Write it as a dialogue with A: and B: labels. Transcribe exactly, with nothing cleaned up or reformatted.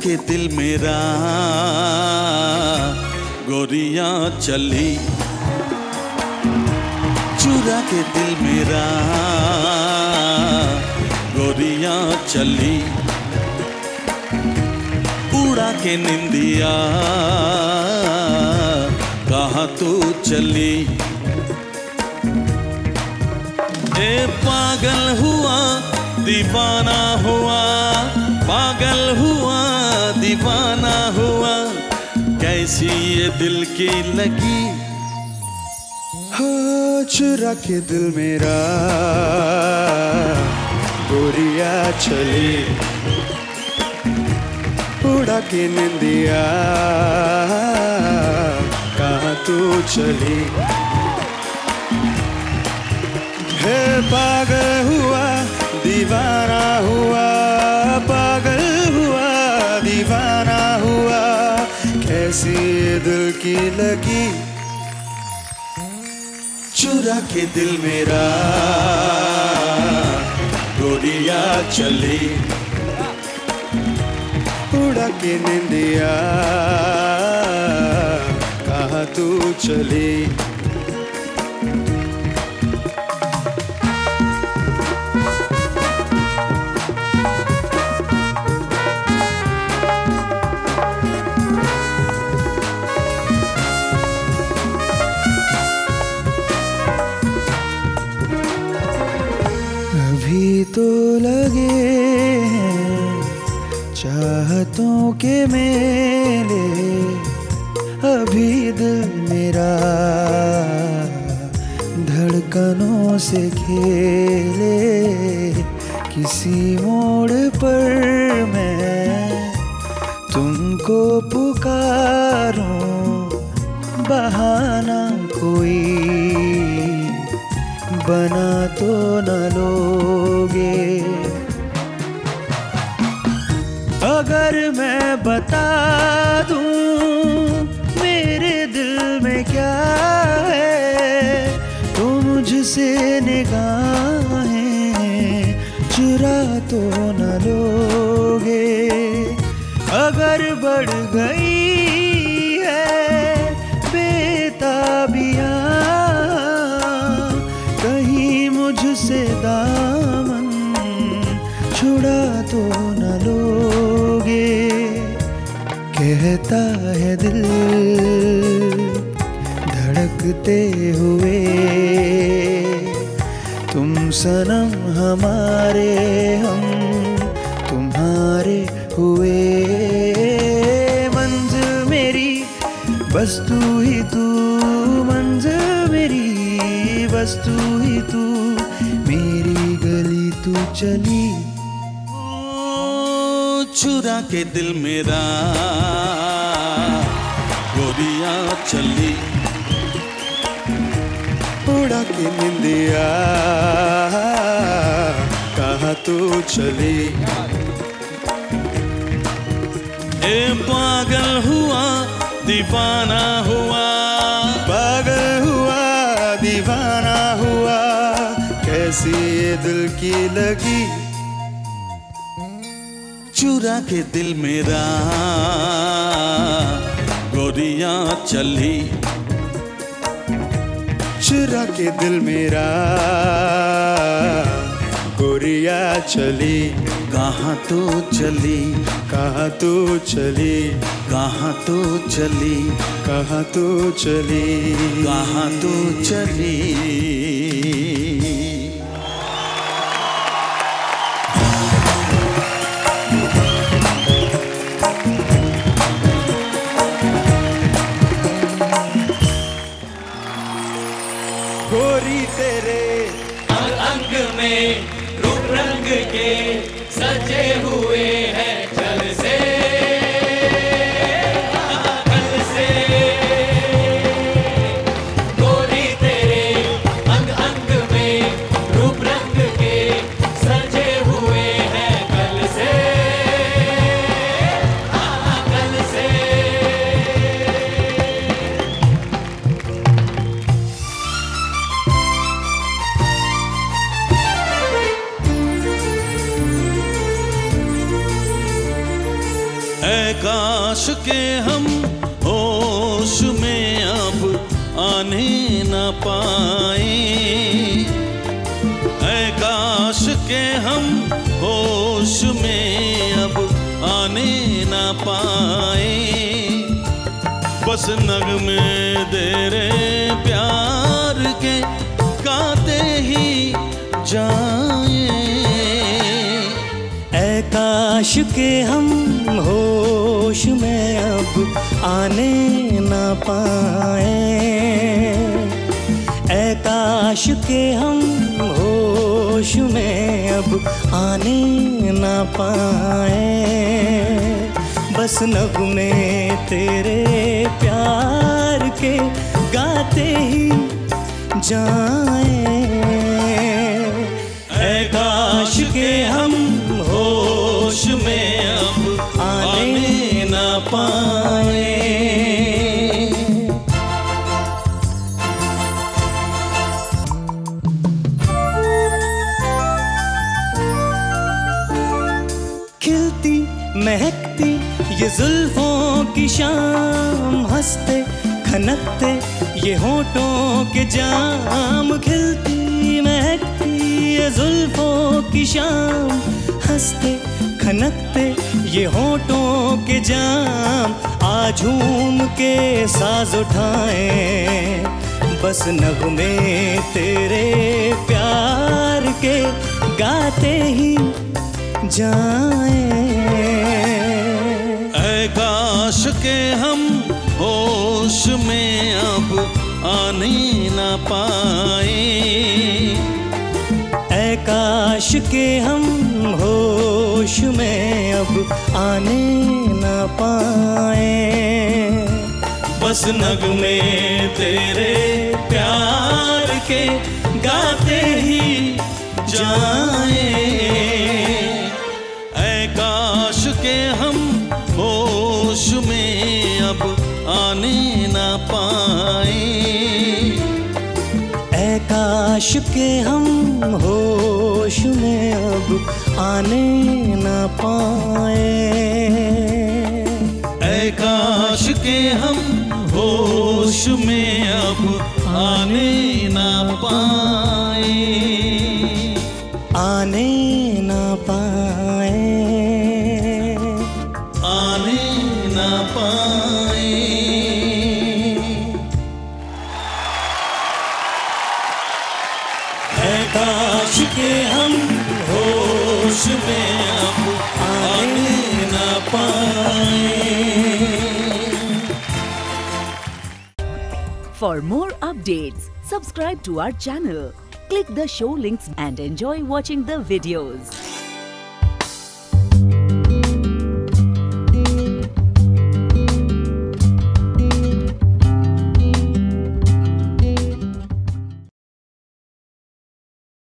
A: के दिल मेरा गोरियां चली, चुरा के दिल मेरा गोरियां चली, उड़ा के निंदिया कहाँ तू चली। ए पागल हुआ दीवाना हुआ, पागल हुआ दीवाना हुआ, कैसी ये दिल की लगी।
B: हो चुरा के दिल मेरा गोरिया चली, उड़ा के निंदिया कहाँ तू चली। है पागल हुआ दीवाना हुआ, पागल हुआ दीवाना हुआ, कैसी दिल की लगी।
A: चुरा के दिल मेरा गोरिया चली,
B: उड़ा के निंदिया कहाँ तू चली। अभी तो लगे हैं चाहतों के मेले, अभी दिल मेरा धड़कनों से खेले। किसी मोड़ पर मैं तुमको पुकारूं, बहाना कोई बना तो न लोगे। अगर मैं बता दूं मेरे दिल में क्या है, तो मुझसे निगाहें चुरा तो न लोगे। अगर बढ़ गई है बेताबियां, कहीं मुझसे दामन छुड़ा तो न लोगे। कहता है दिल धड़कते हुए, तुम सनम हमारे हम तुम्हारे हुए। मंज़िल मेरी बस तू ही तू, मंज़िल मेरी बस तू ही तू, मेरी गली तू चली।
A: ओ चुरा के दिल मेरा गोरियां चली,
B: उड़ा के निंदिया कहाँ तू चली।
A: ए पागल हुआ दीवाना हुआ,
B: पागल हुआ दीवाना हुआ, कैसी ये दिल की लगी।
A: चुरा के दिल मेरा गोरियां चली,
B: चुरा के दिल मेरा गोरिया चली।
A: कहाँ तो चली,
B: कहाँ तू चली,
A: कहाँ तो चली,
B: कहाँ तू चली,
A: कहाँ तो चली।
B: गोरी तेरे
C: अंग अंग में रूप रंग के सजे हुए हैं जल से कल से। गोरी तेरे अंग अंग में रूप रंग के सजे हुए हैं कल से कल से।
A: काश के हम होश में अब आने न पाए, ऐ काश के हम होश में अब आने न पाए। बस नगमे तेरे प्यार के गाते ही जाए,
D: ऐ काश के हम होश में अब आने न पाए, ऐ काश के हम होश में अब आने न पाए। बस नगमे तेरे प्यार के गाते ही जाएं, ऐ काश के हम
A: होश में अब आने न पाए।
D: खिलती महकती ये जुल्फों की शाम, हंसते खनकते ये होठों के जाम। खिलती महकती ये जुल्फों की शाम, हंसते खनकते ये होठों के जाम। आ झूम के साज उठाएं, बस नगमे तेरे प्यार के गाते ही जाएं,
A: ऐ काश के हम होश में अब आने न पाए,
D: ऐ काश के हम होश में अब आने न पाए।
A: बस नगमे तेरे प्यार के गाते ही जाए, ऐ काश के हम होश में अब आने न पाए,
D: ऐ काश के हम होश में अब आने न पाए,
A: ऐ काश के हम होश में अब आने न पाए,
D: आने न पाए,
A: आने न पाए।
D: ऐ काश के हम
A: होश में अब आने न पाए।
E: For more updates, subscribe to our channel, click the show links and enjoy watching the videos.